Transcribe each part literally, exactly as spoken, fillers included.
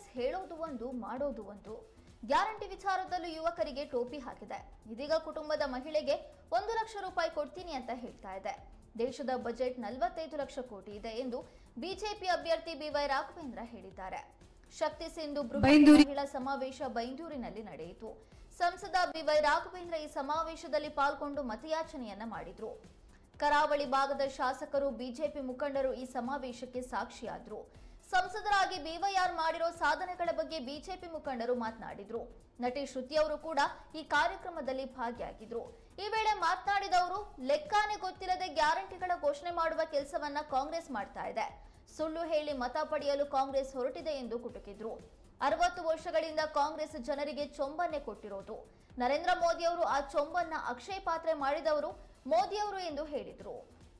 ಹೇಳೋದು ಒಂದು ಮಾಡೋದು ಒಂದು. ಗ್ಯಾರಂಟಿ ವಿಚಾರದಲ್ಲೂ ಯುವಕರಿಗೆ ಟೋಪಿ ಹಾಕಿದೆ. ಇದೀಗ ಕುಟುಂಬದ ಮಹಿಳೆಗೆ ಒಂದು ಲಕ್ಷ ರೂಪಾಯಿ ಕೊಡ್ತೀನಿ ಅಂತ ಹೇಳ್ತಾ ಇದೆ. ದೇಶದ ಬಜೆಟ್ ನಲವತ್ತೈದು ಲಕ್ಷ ಕೋಟಿ ಇದೆ ಎಂದು ಬಿಜೆಪಿ ಅಭ್ಯರ್ಥಿ ಬಿವೈ ರಾಘವೇಂದ್ರ ಹೇಳಿದ್ದಾರೆ. ಶಕ್ತಿ ಸಿಂಧು ಬೃಹತ್ ಮಹಿಳಾ ಸಮಾವೇಶ ಬೈಂದೂರಿನಲ್ಲಿ ನಡೆಯಿತು. ಸಂಸದ ಬಿವೈ ರಾಘವೇಂದ್ರ ಈ ಸಮಾವೇಶದಲ್ಲಿ ಪಾಲ್ಗೊಂಡು ಮತಯಾಚನೆಯನ್ನ ಮಾಡಿದ್ರು. ಕರಾವಳಿ ಭಾಗದ ಶಾಸಕರು, ಬಿಜೆಪಿ ಮುಖಂಡರು ಈ ಸಮಾವೇಶಕ್ಕೆ ಸಾಕ್ಷಿಯಾದ್ರು. ಸಂಸದರಾಗಿ ಬಿವೈಆರ್ ಮಾಡಿರೋ ಸಾಧನೆಗಳ ಬಗ್ಗೆ ಬಿಜೆಪಿ ಮುಖಂಡರು ಮಾತನಾಡಿದ್ರು. ನಟಿ ಶ್ರುತಿ ಅವರು ಕೂಡ ಈ ಕಾರ್ಯಕ್ರಮದಲ್ಲಿ ಭಾಗಿಯಾಗಿದ್ರು. ಈ ವೇಳೆ ಮಾತನಾಡಿದವರು, ಲೆಕ್ಕಾನೇ ಗೊತ್ತಿಲ್ಲದೆ ಗ್ಯಾರಂಟಿಗಳ ಘೋಷಣೆ ಮಾಡುವ ಕೆಲಸವನ್ನ ಕಾಂಗ್ರೆಸ್ ಮಾಡ್ತಾ ಇದೆ. ಸುಳ್ಳು ಹೇಳಿ ಮತ ಪಡೆಯಲು ಕಾಂಗ್ರೆಸ್ ಹೊರಟಿದೆ ಎಂದು ಕುಟುಕಿದ್ರು. ಅರವತ್ತು ವರ್ಷಗಳಿಂದ ಕಾಂಗ್ರೆಸ್ ಜನರಿಗೆ ಚೊಂಬನ್ನೇ ಕೊಟ್ಟಿರೋದು. ನರೇಂದ್ರ ಮೋದಿ ಅವರು ಆ ಚೊಂಬನ್ನ ಅಕ್ಷಯ ಪಾತ್ರೆ ಮಾಡಿದವರು ಮೋದಿಯವರು ಎಂದು ಹೇಳಿದರು.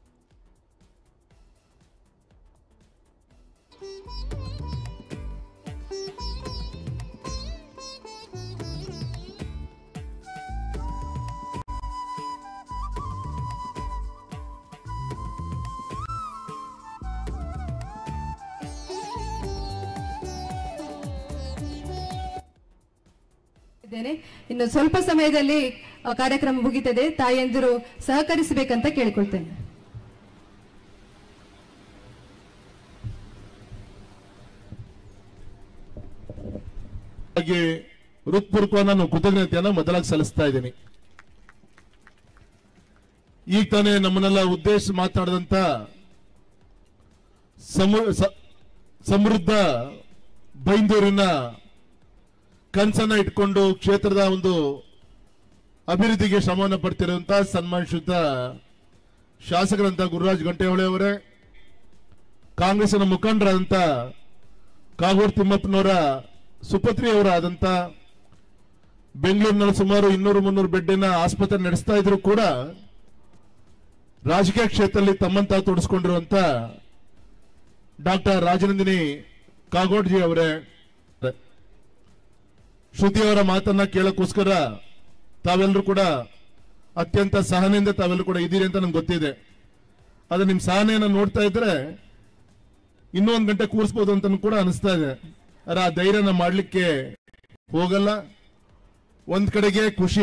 ಇನ್ನು ಸ್ವಲ್ಪ ಸಮಯದಲ್ಲಿ ಕಾರ್ಯಕ್ರಮ ಮುಗಿತದೆ. ತಾಯಂದಿರು ಸಹಕರಿಸಬೇಕಂತ ಕೇಳಿಕೊಳ್ತೇನೆ. ಹಾಗೆ ಹೃತ್ಪೂರ್ವಕ ನಾನು ಕೃತಜ್ಞತೆಯನ್ನು ಮೊದಲಾಗಿ ಸಲ್ಲಿಸ್ತಾ ಇದ್ದೀನಿ. ಈಗ ತಾನೇ ನಮ್ಮನ್ನೆಲ್ಲ ಉದ್ದೇಶ ಮಾತನಾಡಿದಂತ ಸಮೃದ್ಧ ಬೈಂದೂರಿನ ಕನಸನ್ನ ಇಟ್ಕೊಂಡು ಕ್ಷೇತ್ರದ ಒಂದು ಅಭಿವೃದ್ಧಿಗೆ ಶ್ರಮವನ್ನು ಪಡ್ತಿರುವಂತಹ ಸನ್ಮಾನಿತ ಶಾಸಕರಂತ ಗುರುರಾಜ್ ಗಂಟೆಹೊಳೆ ಅವರೇ, ಕಾಂಗ್ರೆಸ್ನ ಮುಖಂಡರಾದಂತ ಕಾಗೋಡು ತಿಮ್ಮಪ್ಪನವರ ಸುಪತ್ರಿಯವರಾದಂತ, ಬೆಂಗಳೂರಿನಲ್ಲಿ ಸುಮಾರು ಇನ್ನೂರು ಮುನ್ನೂರು ಬೆಡ್ಡಿನ ಆಸ್ಪತ್ರೆ ನಡೆಸ್ತಾ ಇದ್ರು ಕೂಡ ರಾಜಕೀಯ ಕ್ಷೇತ್ರದಲ್ಲಿ ತಮ್ಮಂತ ತೊಡಸ್ಕೊಂಡಿರುವಂತ ಡಾಕ್ಟರ್ ರಾಜನಂದಿನಿ ಕಾಗೋಡ್ಜಿ ಅವರೇ, ಶ್ರುತಿಯವರ ಮಾತನ್ನ ಕೇಳಕ್ಕೋಸ್ಕರ ತಾವೆಲ್ಲರೂ ಕೂಡ ಅತ್ಯಂತ ಸಹನೆಯಿಂದ ತಾವೆಲ್ಲರೂ ಕೂಡ ಇದ್ದೀರಿ ಅಂತ ನಂಗೆ ಗೊತ್ತಿದೆ. ಆದ್ರೆ ನಿಮ್ ಸಹನೆಯನ್ನ ನೋಡ್ತಾ ಇದ್ರೆ ಇನ್ನೂ ಒಂದ್ ಗಂಟೆ ಕೂರಿಸಬಹುದು ಅಂತ ಕೂಡ ಅನಿಸ್ತಾ ಇದೆ. ಆ ಧೈರ್ಯನ ಮಾಡ್ಲಿಕ್ಕೆ ಹೋಗಲ್ಲ. ಒಂದ್ ಕಡೆಗೆ ಖುಷಿ,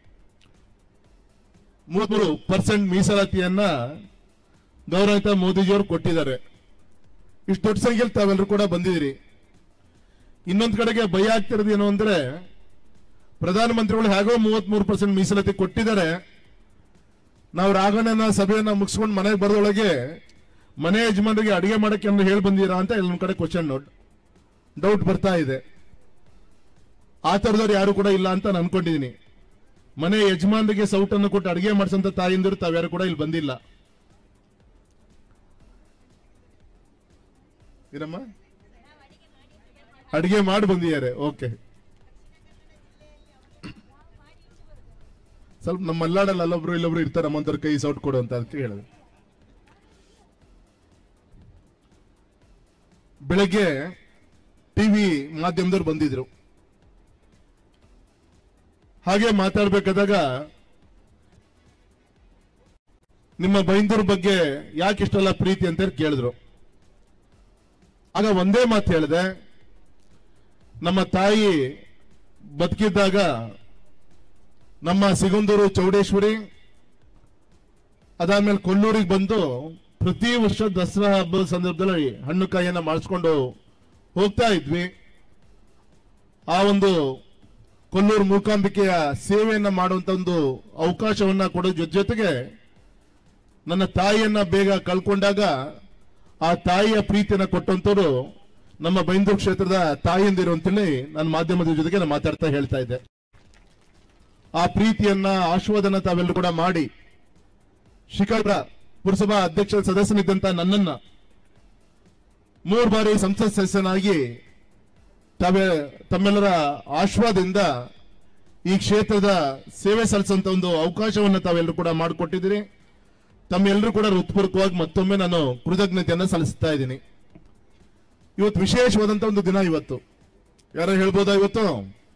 ಮೂರು ಪರ್ಸೆಂಟ್ ಮೀಸಲಾತಿಯನ್ನ ಗೌರವಿತ ಮೋದಿಜಿಯವರು ಕೊಟ್ಟಿದ್ದಾರೆ. ಇಷ್ಟು ದೊಡ್ಡ ಸಂಖ್ಯೆಯಲ್ಲಿ ತಾವೆಲ್ಲರೂ ಕೂಡ ಬಂದಿದ್ದೀರಿ. ಇನ್ನೊಂದು ಕಡೆಗೆ ಭಯ ಆಗ್ತಿರೋದು ಏನು ಅಂದ್ರೆ, ಪ್ರಧಾನಮಂತ್ರಿಗಳು ಹೇಗೋ ಮೂವತ್ತ್ ಮೂರು ಪರ್ಸೆಂಟ್ ಮೀಸಲಾತಿ ಕೊಟ್ಟಿದ್ದಾರೆ. ನಾವು ರಾಘಣ್ಣನ ಸಭೆಯನ್ನ ಮುಗಿಸ್ಕೊಂಡು ಮನೆಗೆ ಬರೋದೊಳಗೆ ಮನೆ ಯಜಮಾನರಿಗೆ ಅಡಿಗೆ ಮಾಡಕ್ಕೆ ಅಂದ್ರೆ ಹೇಳಿ ಬಂದಿರಾ ಅಂತ ಎಲ್ಲೊಂದ್ ಕಡೆ ಕ್ವಶನ್ ನೋಟ್ ಡೌಟ್ ಬರ್ತಾ ಇದೆ. ಆ ತರದವ್ರು ಯಾರು ಕೂಡ ಇಲ್ಲ ಅಂತ ನಾನು ಅನ್ಕೊಂಡಿದೀನಿ. ಮನೆ ಯಜಮಾನರಿಗೆ ಸೌಟನ್ನು ಕೊಟ್ಟು ಅಡಿಗೆ ಮಾಡಿಸಂತ ತಾಯಿಂದರು ತಾವ್ಯಾರು ಕೂಡ ಇಲ್ಲಿ ಬಂದಿಲ್ಲ. ಏನಮ್ಮ ಅಡಿಗೆ ಮಾಡಿ ಬಂದಿದ್ದಾರೆ. ಓಕೆ, ಸ್ವಲ್ಪ ನಮ್ಮ ಮಲ್ನಾಡಲ್ಲಿ ಅಲ್ಲೊಬ್ರು ಇಲ್ಲೊಬ್ರು ಇರ್ತಾರೆ ನಮ್ಮಂತವ್ರ ಕೈ ಸೌಟ್ ಕೊಡು ಅಂತ ಅದಕ್ಕೆ ಹೇಳಿದೆ. ಬೆಳಗ್ಗೆ ಟಿವಿ ಮಾಧ್ಯಮದವ್ರು ಬಂದಿದ್ರು. ಹಾಗೆ ಮಾತಾಡ್ಬೇಕಾದಾಗ ನಿಮ್ಮ ಬೈಂದೂರ್ ಬಗ್ಗೆ ಯಾಕೆ ಇಷ್ಟೆಲ್ಲ ಪ್ರೀತಿ ಅಂತ ಕೇಳಿದ್ರು. ಆಗ ಒಂದೇ ಮಾತು ಹೇಳಿದೆ, ನಮ್ಮ ತಾಯಿ ಬದುಕಿದ್ದಾಗ ನಮ್ಮ ಸಿಗಂದೂರು ಚೌಡೇಶ್ವರಿ, ಅದಾದ್ಮೇಲೆ ಕೊಲ್ಲೂರಿಗೆ ಬಂದು ಪ್ರತಿ ವರ್ಷ ದಸರಾ ಹಬ್ಬದ ಸಂದರ್ಭದಲ್ಲಿ ಹಣ್ಣು ಕಾಯಿಯನ್ನ ಮಾಡಿಸ್ಕೊಂಡು ಹೋಗ್ತಾ ಇದ್ವಿ. ಆ ಒಂದು ಕೊಲ್ಲೂರು ಮೂಕಾಂಬಿಕೆಯ ಸೇವೆಯನ್ನ ಮಾಡುವಂತ ಒಂದು ಅವಕಾಶವನ್ನ ಕೊಡೋ ಜೊತೆ ಜೊತೆಗೆ ನನ್ನ ತಾಯಿಯನ್ನ ಬೇಗ ಕಳ್ಕೊಂಡಾಗ ಆ ತಾಯಿಯ ಪ್ರೀತಿಯನ್ನ ಕೊಟ್ಟಂತವ್ರು ನಮ್ಮ ಬೈಂದೂರು ಕ್ಷೇತ್ರದ ತಾಯಿಯಂದಿರು ಅಂತೇಳಿ ನನ್ನ ಮಾಧ್ಯಮದ ಜೊತೆಗೆ ನಾನು ಮಾತಾಡ್ತಾ ಹೇಳ್ತಾ ಇದ್ದೆ. ಆ ಪ್ರೀತಿಯನ್ನ ಆಶೀರ್ವಾದನ ತಾವೆಲ್ಲರೂ ಕೂಡ ಮಾಡಿ ಶಿಕಾರಿಪುರ ಪುರಸಭಾ ಅಧ್ಯಕ್ಷ ಸದಸ್ಯನಿದ್ದಂತ ನನ್ನನ್ನ ಮೂರು ಬಾರಿ ಸಂಸತ್ ಸದಸ್ಯನಾಗಿ ತಾವೇ ತಮ್ಮೆಲ್ಲರ ಆಶೀರ್ವಾದದಿಂದ ಈ ಕ್ಷೇತ್ರದ ಸೇವೆ ಸಲ್ಲಿಸುವಂತ ಒಂದು ಅವಕಾಶವನ್ನು ತಾವೆಲ್ಲರೂ ಕೂಡ ಮಾಡಿಕೊಟ್ಟಿದ್ದೀರಿ. ತಮ್ಮೆಲ್ಲರೂ ಕೂಡ ಹೃತ್ಪೂರ್ವಕವಾಗಿ ಮತ್ತೊಮ್ಮೆ ನಾನು ಕೃತಜ್ಞತೆಯನ್ನ ಸಲ್ಲಿಸ್ತಾ ಇದ್ದೀನಿ. ಇವತ್ತು ವಿಶೇಷವಾದಂತ ಒಂದು ದಿನ. ಇವತ್ತು ಯಾರು ಹೇಳ್ಬೋದಾ? ಇವತ್ತು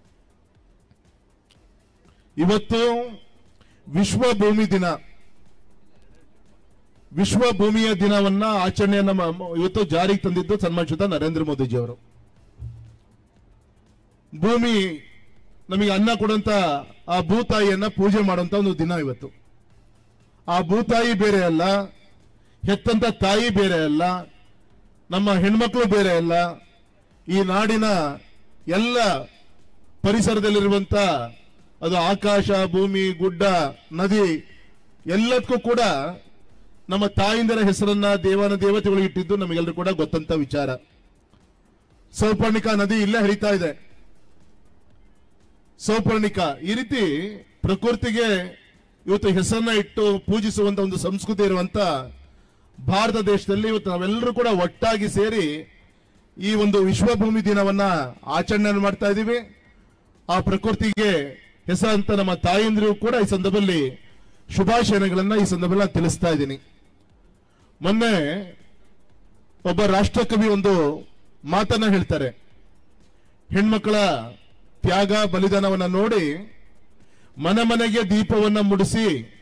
ಇವತ್ತು ವಿಶ್ವ ಭೂಮಿ ದಿನ. ವಿಶ್ವ ಭೂಮಿಯ ದಿನವನ್ನ ಆಚರಣೆಯನ್ನ ಇವತ್ತು ಜಾರಿಗೆ ತಂದಿದ್ದು ಸನ್ಮಾನಿಸಿದ ನರೇಂದ್ರ ಮೋದಿಜಿ ಅವರು. ಭೂಮಿ ನಮಗೆ ಅನ್ನ ಕೊಡುವಂತ ಆ ಭೂತಾಯಿಯನ್ನ ಪೂಜೆ ಮಾಡುವಂತ ಒಂದು ದಿನ ಇವತ್ತು. ಆ ಭೂತಾಯಿ ಬೇರೆ ಅಲ್ಲ, ಹೆತ್ತಂತ ತಾಯಿ ಬೇರೆ ಅಲ್ಲ, ನಮ್ಮ ಹೆಣ್ಮಕ್ಳು ಬೇರೆ ಅಲ್ಲ, ಈ ನಾಡಿನ ಎಲ್ಲ ಪರಿಸರದಲ್ಲಿರುವಂತ ಅದು ಆಕಾಶ, ಭೂಮಿ, ಗುಡ್ಡ, ನದಿ ಎಲ್ಲದಕ್ಕೂ ಕೂಡ ನಮ್ಮ ತಾಯಿಂದರ ಹೆಸರನ್ನ ದೇವನ ದೇವತೆಗಳು ಇಟ್ಟಿದ್ದು ನಮಗೆಲ್ಲರೂ ಕೂಡ ಗೊತ್ತಂತ ವಿಚಾರ. ಸೌಪರ್ಣಿಕಾ ನದಿ ಇಲ್ಲೇ ಹರಿತಾ ಇದೆ. ಸೌಪರ್ಣಿಕಾ ಈ ರೀತಿ ಪ್ರಕೃತಿಗೆ ಇವತ್ತು ಹೆಸರನ್ನ ಇಟ್ಟು ಪೂಜಿಸುವಂತ ಒಂದು ಸಂಸ್ಕೃತಿ ಇರುವಂತ ಭಾರತ ದೇಶದಲ್ಲಿ ಇವತ್ತು ನಾವೆಲ್ಲರೂ ಕೂಡ ಒಟ್ಟಾಗಿ ಸೇರಿ ಈ ಒಂದು ವಿಶ್ವಭೂಮಿ ದಿನವನ್ನ ಆಚರಣೆ ಮಾಡ್ತಾ ಇದ್ದೀವಿ. ಆ ಪ್ರಕೃತಿಗೆ ಹೆಸರಂತ ನಮ್ಮ ತಾಯಂದಿರು ಕೂಡ ಈ ಸಂದರ್ಭದಲ್ಲಿ ಶುಭಾಶಯಗಳನ್ನ ಈ ಸಂದರ್ಭದಲ್ಲಿ ತಿಳಿಸ್ತಾ ಇದ್ದೀನಿ. ಮೊನ್ನೆ ಒಬ್ಬ ರಾಷ್ಟ್ರಕವಿ ಒಂದು ಮಾತನ್ನ ಹೇಳ್ತಾರೆ, ಹೆಣ್ಮಕ್ಕಳ ತ್ಯಾಗ ಬಲಿದಾನವನ್ನ ನೋಡಿ ಮನೆ ಮನೆಗೆ ದೀಪವನ್ನ ಮುಡಿಸಿ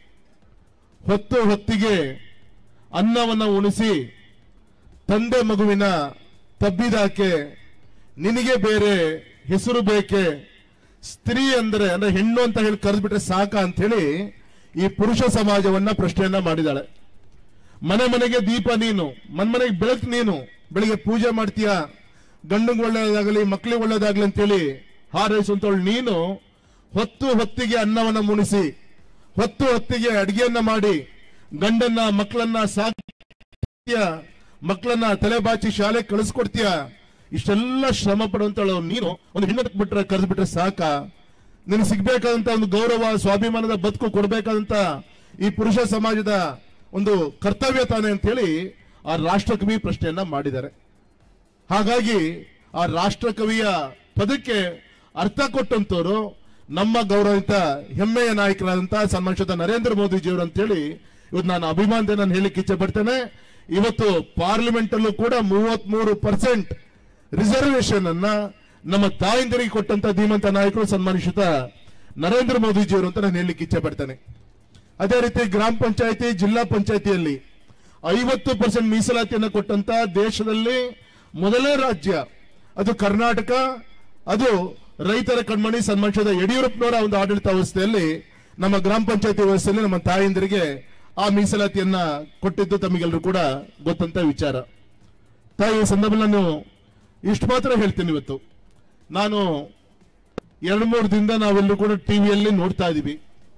ಹೊತ್ತು ಹೊತ್ತಿಗೆ ಅನ್ನವನ್ನ ಉಣಿಸಿ ತಂದೆ ಮಗುವಿನ ತಬ್ಬಿದಾಕೆ ನಿನಗೆ ಬೇರೆ ಹೆಸರು ಬೇಕೆ, ಸ್ತ್ರೀ ಅಂದ್ರೆ ಅಂದ್ರೆ ಹೆಣ್ಣು ಅಂತ ಹೇಳಿ ಕರೆದ್ಬಿಟ್ರೆ ಸಾಕ ಅಂತ ಹೇಳಿ ಈ ಪುರುಷ ಸಮಾಜವನ್ನ ಪ್ರಶ್ನೆಯನ್ನ ಮಾಡಿದಾಳೆ. ಮನೆ ಮನೆಗೆ ದೀಪ ನೀನು, ಮನ್ ಮನೆಗೆ ಬೆಳಕು ನೀನು, ಬೆಳಿಗ್ಗೆ ಪೂಜೆ ಮಾಡ್ತೀಯ, ಗಂಡಿಗೆ ಒಳ್ಳೇದಾಗಲಿ ಮಕ್ಕಳಿಗೆ ಒಳ್ಳೇದಾಗ್ಲಿ ಅಂತೇಳಿ ಹಾರೈಸುವಂತವಳು ನೀನು ಹೊತ್ತು ಹೊತ್ತಿಗೆ ಅನ್ನವನ್ನ ಮುಣಿಸಿ ಹೊತ್ತು ಹೊತ್ತಿಗೆ ಅಡಿಗೆಯನ್ನ ಮಾಡಿ ಗಂಡನ್ನ ಮಕ್ಕಳನ್ನ ಸಾಕ್ತೀಯ, ಮಕ್ಕಳನ್ನ ತಲೆ ಬಾಚಿ ಶಾಲೆ ಕಳಿಸ್ಕೊಡ್ತೀಯ, ಇಷ್ಟೆಲ್ಲ ಶ್ರಮ ಪಡುವಂತಳು ನೀನು ಒಂದು ಹೆಣ್ಣು ಬಿಟ್ರೆ ಕರೆದು ಬಿಟ್ರೆ ಸಾಕ, ನಿನಗೆ ಸಿಗ್ಬೇಕಾದಂತ ಒಂದು ಗೌರವ ಸ್ವಾಭಿಮಾನದ ಬದುಕು ಕೊಡ್ಬೇಕಾದಂತ ಈ ಪುರುಷ ಸಮಾಜದ ಒಂದು ಕರ್ತವ್ಯ ತಾನೆ ಅಂತ ಹೇಳಿ ಆ ರಾಷ್ಟ್ರಕವಿ ಪ್ರಶ್ನೆಯನ್ನ ಮಾಡಿದ್ದಾರೆ. ಹಾಗಾಗಿ ಆ ರಾಷ್ಟ್ರಕವಿಯ ಪದಕ್ಕೆ ಅರ್ಥ ಕೊಟ್ಟಂತವರು ನಮ್ಮ ಗೌರವಿತ ಹೆಮ್ಮೆಯ ನಾಯಕರಾದಂತಹ ಸನ್ಮಾನಿಸಿದ ನರೇಂದ್ರ ಮೋದಿಜಿಯವರು ಅಂತ ಹೇಳಿ ಇವತ್ತು ನಾನು ಅಭಿಮಾನದಿಂದ ನಾನು ಹೇಳಿಕ್ಕೆ ಇಚ್ಛೆ ಪಡ್ತೇನೆ. ಇವತ್ತು ಪಾರ್ಲಿಮೆಂಟ್ ಅಲ್ಲೂ ಕೂಡ ಮೂವತ್ತ್ ಮೂರು ಪರ್ಸೆಂಟ್ ರಿಸರ್ವೇಶನ್ ಅನ್ನ ನಮ್ಮ ತಾಯಿಂದರಿಗೆ ಕೊಟ್ಟಂತ ಧೀಮಂತ ನಾಯಕರು ಸನ್ಮಾನಿಸಿದ ನರೇಂದ್ರ ಮೋದಿಜಿಯವರು ಅಂತ ನಾನು ಹೇಳಲಿಕ್ಕೆ ಇಚ್ಛೆ ಪಡ್ತೇನೆ. ಅದೇ ರೀತಿ ಗ್ರಾಮ ಪಂಚಾಯತಿ, ಜಿಲ್ಲಾ ಪಂಚಾಯತಿಯಲ್ಲಿ ಐವತ್ತು ಪರ್ಸೆಂಟ್ ಮೀಸಲಾತಿಯನ್ನು ಕೊಟ್ಟಂತ ದೇಶದಲ್ಲಿ ಮೊದಲನೇ ರಾಜ್ಯ ಅದು ಕರ್ನಾಟಕ. ಅದು ರೈತರ ಕಣ್ಮಣಿ ಸನ್ಮಾನಿಸಿದ ಯಡಿಯೂರಪ್ಪನವರ ಒಂದು ಆಡಳಿತ ವ್ಯವಸ್ಥೆಯಲ್ಲಿ ನಮ್ಮ ಗ್ರಾಮ ಪಂಚಾಯತಿ ವ್ಯವಸ್ಥೆಯಲ್ಲಿ ನಮ್ಮ ತಾಯಿಂದರಿಗೆ ಆ ಮೀಸಲಾತಿಯನ್ನ ಕೊಟ್ಟಿದ್ದು ತಮಗೆಲ್ಲರೂ ಕೂಡ ಗೊತ್ತಂತ ವಿಚಾರ. ತಾಯಿ ಸಂದರ್ಭದಲ್ಲಿ ನಾನು ಇಷ್ಟು ಮಾತ್ರ ಹೇಳ್ತೀನಿ. ಇವತ್ತು ನಾನು ಎರಡು ಮೂರು ದಿನದಿಂದ ನಾವೆಲ್ಲರೂ ಕೂಡ ಟಿವಿಯಲ್ಲಿ ನೋಡ್ತಾ ಇದೀವಿ,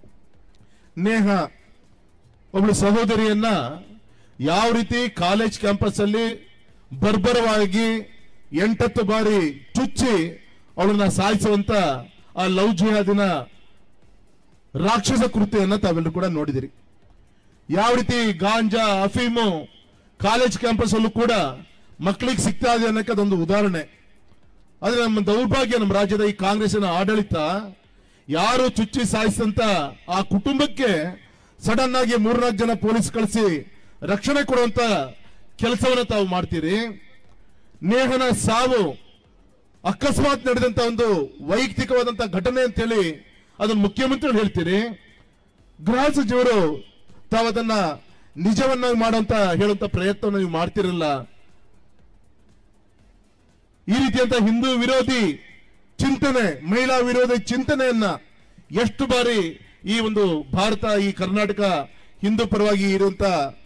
ನೇಹ ಒಬ್ಬಳು ಸಹೋದರಿಯನ್ನ ಯಾವ ರೀತಿ ಕಾಲೇಜ್ ಕ್ಯಾಂಪಸ್ ಅಲ್ಲಿ ಬರ್ಬರವಾಗಿ ಎಂಟತ್ತು ಬಾರಿ ಚುಚ್ಚಿ ಅವಳನ್ನ ಸಾಯಿಸುವಂತ ಆ ಲವ್ ಜಿಹಾದಿನ ರಾಕ್ಷಸ ಕೃತ್ಯವನ್ನ ತಾವೆಲ್ಲರೂ ಕೂಡ ನೋಡಿದಿರಿ. ಯಾವ ರೀತಿ ಗಾಂಜಾ, ಅಫೀಮು ಕಾಲೇಜ್ ಕ್ಯಾಂಪಸ್ ಅಲ್ಲೂ ಕೂಡ ಮಕ್ಕಳಿಗೆ ಸಿಗ್ತಾ ಇದೆ ಅನ್ನೋಕೆ ಅದೊಂದು ಉದಾಹರಣೆ. ಆದ್ರೆ ನಮ್ಮ ದೌರ್ಭಾಗ್ಯ, ನಮ್ಮ ರಾಜ್ಯದ ಈ ಕಾಂಗ್ರೆಸ್ಸಿನ ಆಡಳಿತ ಯಾರು ಚುಚ್ಚಿ ಸಾಯಿಸಿದಂತ ಆ ಕುಟುಂಬಕ್ಕೆ ಸಡನ್ ಆಗಿ ಮೂರ್ನಾಲ್ಕು ಜನ ಪೊಲೀಸ್ ಕಳಿಸಿ ರಕ್ಷಣೆ ಕೊಡುವಂತ ಕೆಲಸವನ್ನ ತಾವು ಮಾಡ್ತೀರಿ. ನೇಹನ ಸಾವು ಅಕಸ್ಮಾತ್ ನಡೆದಂತ ಒಂದು ವೈಯಕ್ತಿಕವಾದಂತ ಘಟನೆ ಅಂತ ಹೇಳಿ ಅದನ್ನು ಮುಖ್ಯಮಂತ್ರಿಗಳು ಹೇಳ್ತೀರಿ. ಗೃಹ ಸಚಿವರು ತಾವು ಅದನ್ನ ನಿಜವನ್ನಾಗಿ ಮಾಡುವಂತ ಹೇಳುವಂತ ಪ್ರಯತ್ನವನ್ನು ನೀವು ಮಾಡ್ತಿರಲ್ಲ. ಈ ರೀತಿಯಂತ ಹಿಂದೂ ವಿರೋಧಿ ಚಿಂತನೆ, ಮಹಿಳಾ ವಿರೋಧಿ ಚಿಂತನೆಯನ್ನ ಎಷ್ಟು ಬಾರಿ ಈ ಒಂದು ಭಾರತ, ಈ ಕರ್ನಾಟಕ ಹಿಂದೂ ಪರವಾಗಿ ಇರುವಂತ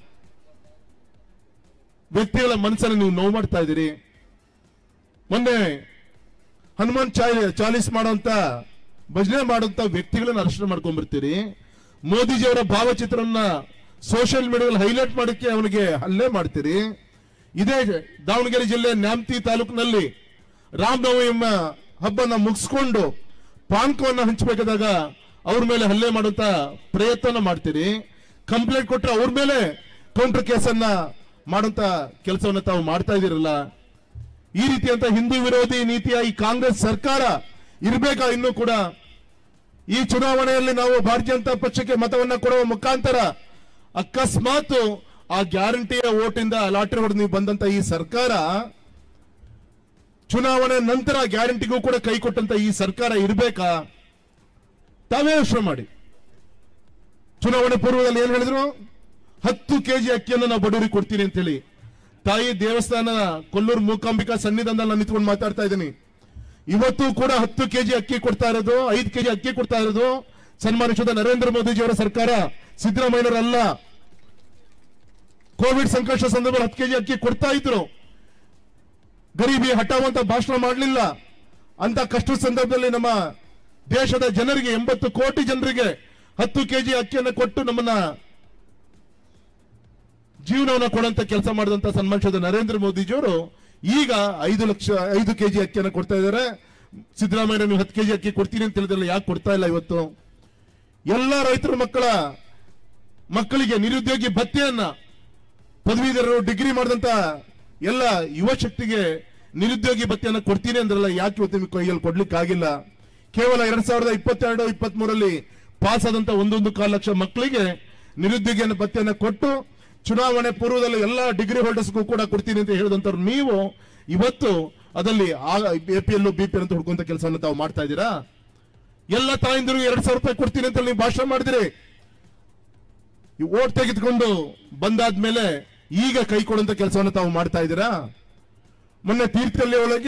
ವ್ಯಕ್ತಿಗಳ ಮನಸ್ಸನ್ನು ನೀವು ನೋವು ಮಾಡ್ತಾ ಇದ್ದೀರಿ. ಮೊನ್ನೆ ಹನುಮಾನ್ ಚಾಲೀಸ್ ಮಾಡುವಂತ ಭಜನೆ ಮಾಡುವಂತ ವ್ಯಕ್ತಿಗಳನ್ನ ಅರೆಸ್ಟ್ ಮಾಡ್ಕೊಂಡ್ಬರ್ತೀರಿ. ಮೋದಿಜಿಯವರ ಭಾವಚಿತ್ರವನ್ನ ಸೋಷಿಯಲ್ ಮೀಡಿಯಾದಲ್ಲಿ ಹೈಲೈಟ್ ಮಾಡೋಕ್ಕೆ ಅವನಿಗೆ ಹಲ್ಲೆ ಮಾಡ್ತೀರಿ. ಇದೇ ದಾವಣಗೆರೆ ಜಿಲ್ಲೆ ನ್ಯಾಮತಿ ತಾಲೂಕಿನಲ್ಲಿ ರಾಮನವಮಿ ಹಬ್ಬನ ಮುಗಿಸ್ಕೊಂಡು ಪಾನಕವನ್ನ ಹಂಚಬೇಕಾದಾಗ ಅವ್ರ ಮೇಲೆ ಹಲ್ಲೆ ಮಾಡುವಂತ ಪ್ರಯತ್ನ ಮಾಡ್ತೀರಿ. ಕಂಪ್ಲೇಂಟ್ ಕೊಟ್ಟರೆ ಅವ್ರ ಮೇಲೆ ಕೌಂಟರ್ ಕೇಸನ್ನ ಮಾಡುವಂತ ಕೆಲಸವನ್ನ ತಾವು ಮಾಡ್ತಾ ಇದ್ದೀರಲ್ಲ. ಈ ರೀತಿಯಂತ ಹಿಂದೂ ವಿರೋಧಿ ನೀತಿಯ ಈ ಕಾಂಗ್ರೆಸ್ ಸರ್ಕಾರ ಇರಬೇಕಾ? ಇನ್ನೂ ಕೂಡ ಈ ಚುನಾವಣೆಯಲ್ಲಿ ನಾವು ಭಾರತೀಯ ಜನತಾ ಪಕ್ಷಕ್ಕೆ ಮತವನ್ನ ಕೊಡುವ ಮುಖಾಂತರ ಅಕಸ್ಮಾತ್ ಆ ಗ್ಯಾರಂಟಿಯ ಓಟಿಂದ ಲಾಟರಿ ಹೊಡೆದು ನೀವು ಬಂದಂತ ಈ ಸರ್ಕಾರ, ಚುನಾವಣೆ ನಂತರ ಗ್ಯಾರಂಟಿಗೂ ಕೂಡ ಕೈ ಕೊಟ್ಟಂತ ಈ ಸರ್ಕಾರ ಇರಬೇಕಾ? ತಾವೇ ಯೋಚನೆ ಮಾಡಿ. ಚುನಾವಣೆ ಪೂರ್ವದಲ್ಲಿ ಏನ್ ಹೇಳಿದ್ರು? ಹತ್ತು ಕೆಜಿ ಅಕ್ಕಿಯನ್ನು ನಾವು ಬಡವರಿಗೆ ಕೊಡ್ತೀನಿ ಅಂತ ಹೇಳಿ. ತಾಯಿ ದೇವಸ್ಥಾನ ಕೊಲ್ಲೂರು ಮೂಕಾಂಬಿಕಾ ಸನ್ನಿಧಾನದಲ್ಲಿ ನಾನು ನಿಂತ್ಕೊಂಡು ಮಾತಾಡ್ತಾ ಇದ್ದೀನಿ. ಇವತ್ತು ಕೂಡ ಹತ್ತು ಕೆಜಿ ಅಕ್ಕಿ ಕೊಡ್ತಾ ಇರೋದು, ಐದು ಕೆಜಿ ಅಕ್ಕಿ ಕೊಡ್ತಾ ಇರೋದು ಸನ್ಮಾನಿಸಿದ ನರೇಂದ್ರ ಮೋದಿಜಿಯವರ ಸರ್ಕಾರ, ಸಿದ್ದರಾಮಯ್ಯರಲ್ಲ. ಕೋವಿಡ್ ಸಂಕಷ್ಟ ಸಂದರ್ಭದಲ್ಲಿ ಹತ್ತು ಕೆಜಿ ಅಕ್ಕಿ ಕೊಡ್ತಾ ಇದ್ರು. ಗರೀಬಿ ಹಠಾವಂತ ಭಾಷಣ ಮಾಡಲಿಲ್ಲ. ಅಂತ ಕಷ್ಟದ ಸಂದರ್ಭದಲ್ಲಿ ನಮ್ಮ ದೇಶದ ಜನರಿಗೆ, ಎಂಬತ್ತು ಕೋಟಿ ಜನರಿಗೆ ಹತ್ತು ಕೆಜಿ ಅಕ್ಕಿಯನ್ನು ಕೊಟ್ಟು ನಮ್ಮನ್ನ ಜೀವನವನ್ನು ಕೊಡುವಂತ ಕೆಲಸ ಮಾಡಿದಂತ ಸನ್ಮಾನಿಸಿದ ನರೇಂದ್ರ ಮೋದಿಜಿಯವರು ಈಗ ಐದು ಲಕ್ಷ ಐದು ಕೆಜಿ ಅಕ್ಕಿಯನ್ನು ಕೊಡ್ತಾ ಇದ್ದಾರೆ. ಸಿದ್ದರಾಮಯ್ಯ ನೀವು ಹತ್ತು ಕೆಜಿ ಅಕ್ಕಿ ಕೊಡ್ತೀನಿ ಅಂತ ಹೇಳಿದ್ರಲ್ಲ, ಯಾಕೆ ಕೊಡ್ತಾ ಇಲ್ಲ? ಇವತ್ತು ಎಲ್ಲ ರೈತರ ಮಕ್ಕಳ ಮಕ್ಕಳಿಗೆ ನಿರುದ್ಯೋಗಿ ಭತ್ಯೆಯನ್ನ, ಪದವೀಧರರು ಡಿಗ್ರಿ ಮಾಡಿದಂತ ಎಲ್ಲ ಯುವ ಶಕ್ತಿಗೆ ನಿರುದ್ಯೋಗಿ ಭತ್ಯೆಯನ್ನ ಕೊಡ್ತೀನಿ ಅಂದ್ರಲ್ಲ, ಯಾಕೆ ಇವತ್ತು ನಿಮಗೆ ಕೈಯಲ್ಲಿ ಕೊಡ್ಲಿಕ್ಕೆ ಆಗಿಲ್ಲ? ಕೇವಲ ಎರಡ್ ಸಾವಿರದ ಇಪ್ಪತ್ತೆರಡು ಇಪ್ಪತ್ತ್ ಮೂರಲ್ಲಿ ಪಾಸ್ ಆದಂತ ಒಂದೊಂದು ಕಾಲು ಲಕ್ಷ ಮಕ್ಕಳಿಗೆ ನಿರುದ್ಯೋಗಿ ಭತ್ಯೆಯನ್ನ ಕೊಟ್ಟು ಚುನಾವಣೆ ಪೂರ್ವದಲ್ಲಿ ಎಲ್ಲ ಡಿಗ್ರಿ ಹೋಲ್ಡರ್ಸ್ಗೂ ಕೂಡ ಕೊಡ್ತೀನಿ ಅಂತ ಹೇಳಿದಂತವ್ರು ನೀವು ಇವತ್ತು ಅದರಲ್ಲಿ A P L B P L ಅಂತ ಹುಡ್ಕೊಂತ ಕೆಲಸವನ್ನು ತಾವು ಮಾಡ್ತಾ ಇದ್ದೀರಾ. ಎಲ್ಲ ತಾಯಂದಿರು ಎರಡ್ ಸಾವಿರ ರೂಪಾಯಿ ಕೊಡ್ತೀನಿ ಅಂತ ನೀವು ಭಾಷಣ ಮಾಡಿದ್ರಿ. ಓಟ್ ತೆಗೆದುಕೊಂಡು ಬಂದಾದ್ಮೇಲೆ ಈಗ ಕೈ ಕೊಡುವಂತ ಕೆಲಸವನ್ನು ತಾವು ಮಾಡ್ತಾ ಇದ್ದೀರಾ. ಮೊನ್ನೆ ತೀರ್ಥಹಳ್ಳಿ ಒಳಗೆ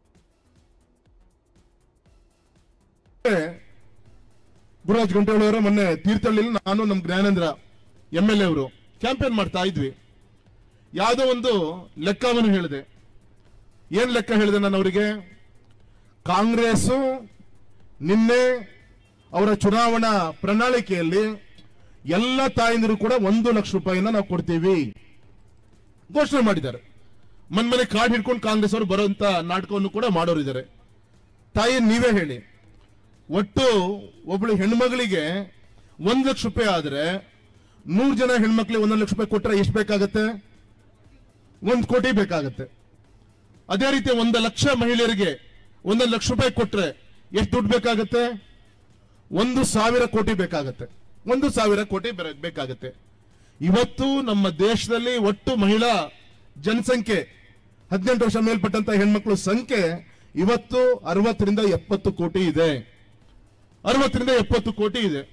ಗುರುರಾಜ್ ಗಂಟೆಯವರು ಮೊನ್ನೆ ತೀರ್ಥಹಳ್ಳಿ ನಾನು ನಮ್ಮ ಜ್ಞಾನೇಂದ್ರ ಎಂ ಎಲ್ ಎ ಅವರು ಕ್ಯಾಂಪೇನ್ ಮಾಡ್ತಾ ಇದ್ವಿ. ಯಾವುದೋ ಒಂದು ಲೆಕ್ಕವನ್ನು ಹೇಳಿದೆ. ಏನ್ ಲೆಕ್ಕ ಹೇಳಿದೆ ನಾನು ಅವರಿಗೆ? ಕಾಂಗ್ರೆಸ್ ನಿನ್ನೆ ಅವರ ಚುನಾವಣಾ ಪ್ರಣಾಳಿಕೆಯಲ್ಲಿ ಎಲ್ಲ ತಾಯಂದಿರು ಕೂಡ ಒಂದು ಲಕ್ಷ ರೂಪಾಯಿನ ನಾವು ಕೊಡ್ತೀವಿ ಘೋಷಣೆ ಮಾಡಿದ್ದಾರೆ. ಮನ್ಮನೆ ಕಾರ್ಡ್ ಹಿಡ್ಕೊಂಡು ಕಾಂಗ್ರೆಸ್ ಅವರು ಬರುವಂತ ನಾಟಕವನ್ನು ಕೂಡ ಮಾಡೋರಿದ್ದಾರೆ. ತಾಯಿ ನೀವೇ ಹೇಳಿ, ಒಟ್ಟು ಒಬ್ಬಳು ಹೆಣ್ಮಗಳಿಗೆ ಒಂದ್ ಲಕ್ಷ ರೂಪಾಯಿ ಆದ್ರೆ ನೂರು ಜನ ಹೆಣ್ಮಕ್ಳಿಗೆ ಒಂದೊಂದು ಲಕ್ಷ ರೂಪಾಯಿ ಕೊಟ್ಟರೆ ಎಷ್ಟು ಬೇಕಾಗತ್ತೆ? ಒಂದು ಕೋಟಿ ಬೇಕಾಗತ್ತೆ. ಅದೇ ರೀತಿ ಒಂದು ಲಕ್ಷ ಮಹಿಳೆಯರಿಗೆ ಒಂದೊಂದು ಲಕ್ಷ ರೂಪಾಯಿ ಕೊಟ್ರೆ ಎಷ್ಟು ದುಡ್ಡು ಬೇಕಾಗತ್ತೆ? ಒಂದು ಸಾವಿರ ಕೋಟಿ ಬೇಕಾಗತ್ತೆ. ಒಂದು ಸಾವಿರ ಕೋಟಿ ಬೇಕಾಗತ್ತೆ. ಇವತ್ತು ನಮ್ಮ ದೇಶದಲ್ಲಿ ಒಟ್ಟು ಮಹಿಳಾ ಜನಸಂಖ್ಯೆ ಹದಿನೆಂಟು ವರ್ಷ ಮೇಲ್ಪಟ್ಟಂತ ಹೆಣ್ಮಕ್ಳು ಸಂಖ್ಯೆ ಇವತ್ತು ಅರವತ್ತರಿಂದ ಎಪ್ಪತ್ತು ಕೋಟಿ ಇದೆ. ಅರವತ್ತರಿಂದ ಎಪ್ಪತ್ತು ಕೋಟಿ ಇದೆ.